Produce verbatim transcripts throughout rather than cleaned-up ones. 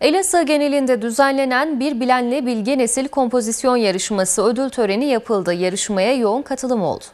Elazığ genelinde düzenlenen Bir Bilenle Bilge Nesil kompozisyon yarışması ödül töreni yapıldı. Yarışmaya yoğun katılım oldu.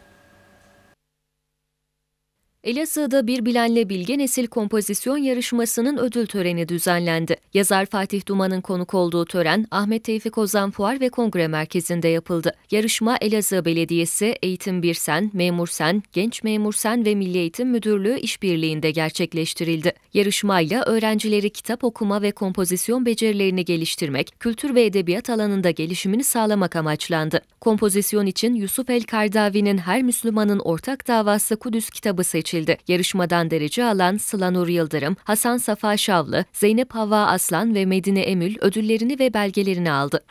Elazığ'da Bir Bilenle Bilge Nesil kompozisyon yarışmasının ödül töreni düzenlendi. Yazar Fatih Duman'ın konuk olduğu tören Ahmet Tevfik Ozan Fuar ve Kongre Merkezi'nde yapıldı. Yarışma Elazığ Belediyesi, Eğitim Bir Sen, Memur Sen, Genç Memur Sen ve Milli Eğitim Müdürlüğü işbirliğinde gerçekleştirildi. Yarışmayla öğrencileri kitap okuma ve kompozisyon becerilerini geliştirmek, kültür ve edebiyat alanında gelişimini sağlamak amaçlandı. Kompozisyon için Yusuf el-Kardavi'nin Her Müslümanın Ortak Davası Kudüs kitabı seçildi. Yarışmadan derece alan Sıla Nur Yıldırım, Hasan Safa Şavlı, Zeynep Havva Aslan ve Medine Emül ödüllerini ve belgelerini aldı.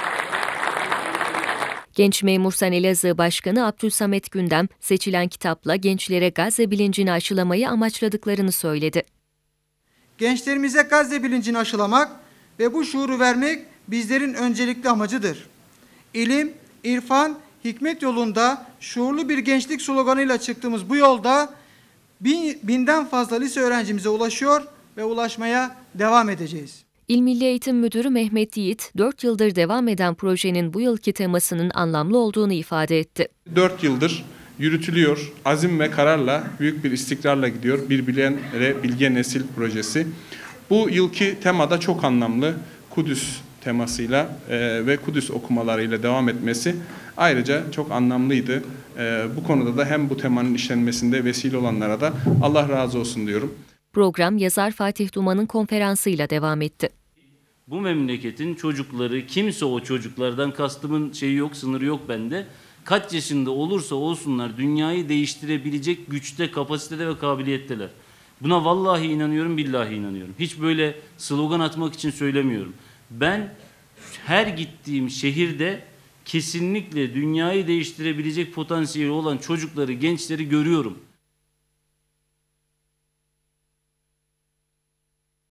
Genç Memur Sen Elazığ Başkanı Abdülsamet Gündem, seçilen kitapla gençlere Gazze bilincini aşılamayı amaçladıklarını söyledi. Gençlerimize Gazze bilincini aşılamak ve bu şuuru vermek bizlerin öncelikli amacıdır. İlim, irfan, hikmet yolunda şuurlu bir gençlik sloganıyla çıktığımız bu yolda bin, binden fazla lise öğrencimize ulaşıyor ve ulaşmaya devam edeceğiz. İl Milli Eğitim Müdürü Mehmet Yiğit, dört yıldır devam eden projenin bu yılki temasının anlamlı olduğunu ifade etti. dört yıldır yürütülüyor, azim ve kararla, büyük bir istikrarla gidiyor Bir Bilenle Bilge Nesil projesi. Bu yılki temada çok anlamlı, Kudüs temasıyla e, ve Kudüs okumalarıyla devam etmesi ayrıca çok anlamlıydı. E, bu konuda da hem bu temanın işlenmesinde vesile olanlara da Allah razı olsun diyorum. Program yazar Fatih Duman'ın konferansıyla devam etti. Bu memleketin çocukları, kimse o çocuklardan kastımın şeyi yok, sınırı yok bende. Kaç yaşında olursa olsunlar dünyayı değiştirebilecek güçte, kapasitede ve kabiliyetteler. Buna vallahi inanıyorum, billahi inanıyorum. Hiç böyle slogan atmak için söylemiyorum. Ben her gittiğim şehirde kesinlikle dünyayı değiştirebilecek potansiyeli olan çocukları, gençleri görüyorum.